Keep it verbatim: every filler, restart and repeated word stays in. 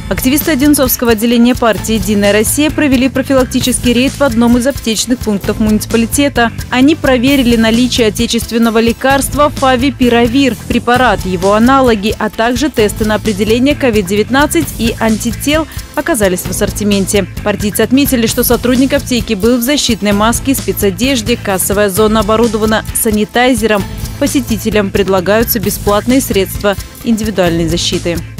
Активисты Одинцовского отделения партии «Единая Россия» провели профилактический рейд в одном из аптечных пунктов муниципалитета. Они проверили наличие отечественного лекарства «Фавипиравир», препарат, его аналоги, а также тесты на определение ковид девятнадцать и антител оказались в ассортименте. Партийцы отметили, что сотрудник аптеки был в защитной маске, спецодежде, кассовая зона оборудована санитайзером. Посетителям предлагаются бесплатные средства индивидуальной защиты.